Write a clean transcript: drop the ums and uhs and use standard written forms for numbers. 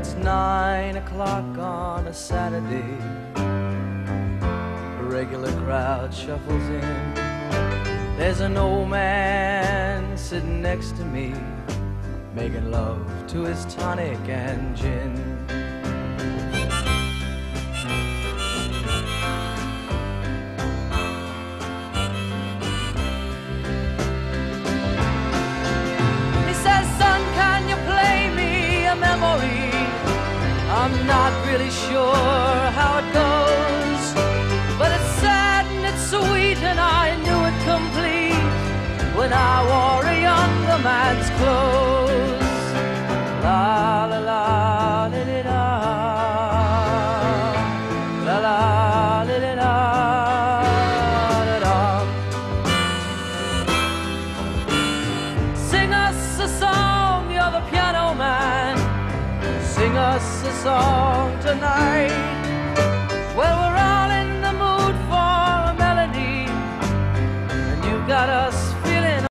It's 9 o'clock on a Saturday. A regular crowd shuffles in. There's an old man sitting next to me, making love to his tonic and gin. He says, son, can you play me a memory? I'm not really sure how it goes, but it's sad and it's sweet, and I knew it complete when I wore a younger man's clothes. La la la li li la, la la li li la, la la. Sing us a song, you're the piano man. Sing us a song tonight.